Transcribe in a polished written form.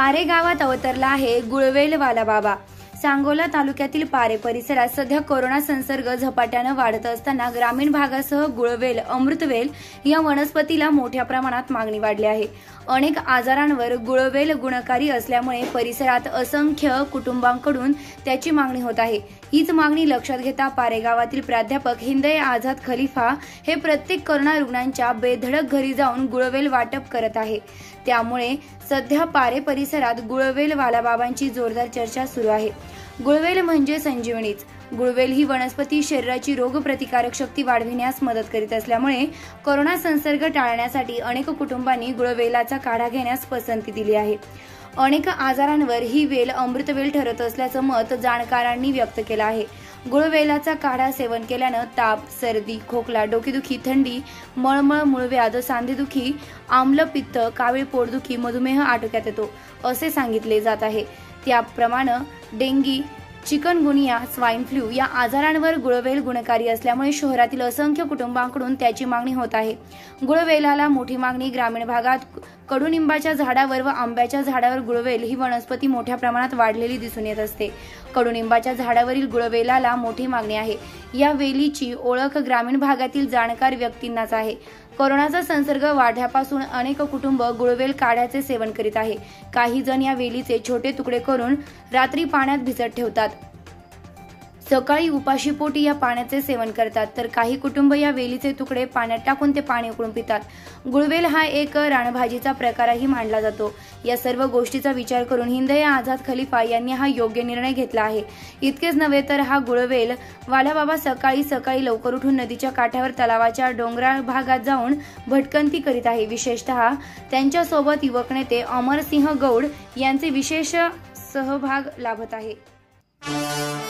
पारे गावात अवतरला आहे गुळवेल वाला बाबा। सांगोला तालुक्यातील पारे परिसरात सध्या कोरोना संसर्ग झपाट्याने वाढत असताना ग्रामीण भागासह गुळवेल, अमृतवेल या वनस्पतीला मोठ्या प्रमाणात मागणी वाढली आहे। अनेक आजारांवर गुळवेल गुणकारी असल्यामुळे परिसरात असंख्य कुटुंबांकडून त्याची मागणी होत आहे। हीच मागणी लक्षात घेता पारे गावातील प्राध्यापक हिंदये आझाद खलिफा हे प्रत्येक कोरोना रुग्णांच्या बेधडक घरी जाऊन गुळवेल वाटप करत आहे। त्यामुळे सध्या पारे परिसरात गुळवेल वाला बाबांची जोरदार चर्चा सुरू आहे। गुळवेल म्हणजे संजीवनीच। गुळवेल ही वनस्पती शरीराची रोगप्रतिकारक शक्ती वाढविण्यास मदत करीत असल्यामुळे कोरोना संसर्ग टाळण्यासाठी अनेक कुटुंबांनी गुळवेलाचा काढा घेण्यास पसंती दिली आहे। अनेक आजारांवर ही वेल अमृतवेल ठरत असल्याचं मत जाणकारांनी व्यक्त केलं आहे। गुळवेलाचा काढा सेवन केल्यानं ताप, सर्दी, खोकला, डोकेदुखी, थंडी, मळमळ, मूळव्याध, सांधेदुखी, आम्ल पित्त, कावीळ पोटदुखी, मधुमेह आटोक्यात येतो असे सांगितले जात आहे। त्याप्रमाणे डेंगी, चिकनगुनिया, स्वाईन फ्लू या आजारांवर गुळवेल गुणकारी असल्यामुळे शहरातील असंख्य कुटुंबांकडून त्याची मागणी होत आहे। गुळवेलाला मोठी मागणी ग्रामीण भागात कडुनिंबाच्या झाडावर व आंब्याच्या झाडावर गुळवेल ही वनस्पती मोठ्या प्रमाणात वाढलेली दिसून येत असते। कडुनिंबाच्या झाडावरील गुळवेलाला मोठी मागणी आहे। या वेलीची ओळख ग्रामीण भागातील जाणकार व्यक्तींनाच आहे। कोरोनाचा संसर्ग वाढल्यापासून अनेक कुटुंब गुळवेल काढ्याचे सेवन करीत आहे। काही जण या वेलीचे छोटे तुकडे करून रात्री पाण्यात भिजत ठेवतात, सकाळी उपाशीपोटी या पाण्याचे सेवन करतात, तर काही कुटुंब या वेलीचे तुकडे पाण्यात टाकून ते पाणी उकळून पितात। गुळवेल हा एक रानभाजीचा प्रकारही मानला जातो। या सर्व गोष्टीचा विचार करून हिंदये आझाद खलिफा यांनी हा योग्य निर्णय घेतला आहे। इतकेच नव्हे तर हा गुळवेल वाला बाबा सकाळी सकाळी लवकर उठून नदीच्या काठावर, तलावाच्या डोंगराळ भागात जाऊन भटकंती करीत आहे। विशेषतः त्यांच्या सोबत युवक नेते अमरसिंह गौड यांचे विशेष सहभाग लाभत आहे।